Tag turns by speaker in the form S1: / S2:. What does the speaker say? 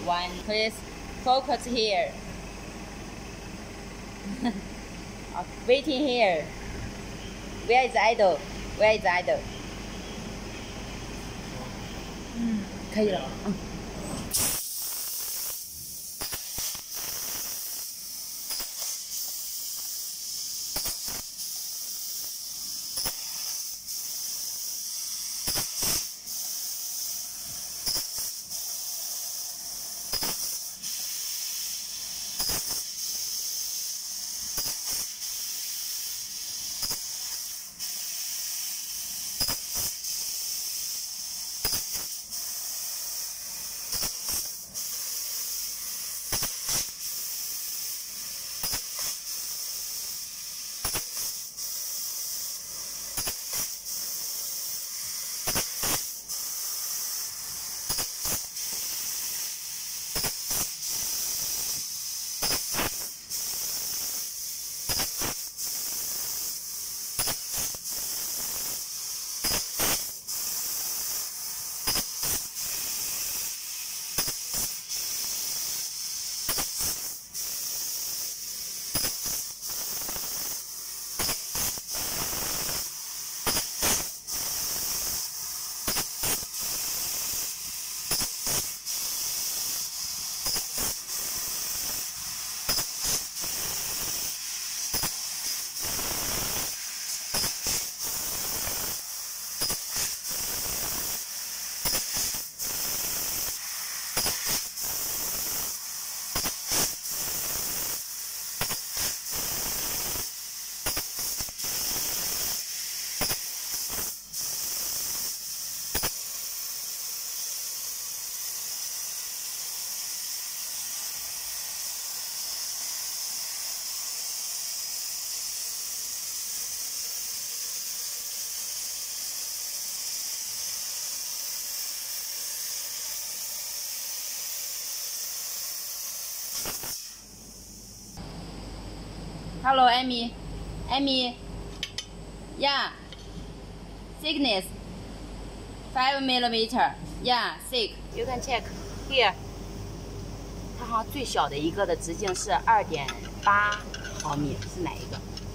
S1: one. Please focus here. Waiting here. Where is idol? Where is idol? 可以了。Hello, Amy. Amy. Yeah. Thickness. 5 millimeter. Yeah, thick. You can check here. 它好像最小的一个的直径是2.8毫米，是哪一个？